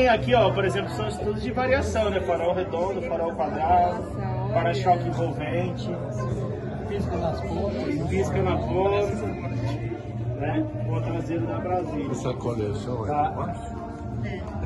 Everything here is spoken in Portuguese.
tem aqui, ó, por exemplo, são estudos de variação, né? Farol redondo, farol quadrado, para-choque envolvente, Pisca nas pontas. pisca na ponta, né? O traseiro da Brasília. Essa coleção é Tá. de quanto?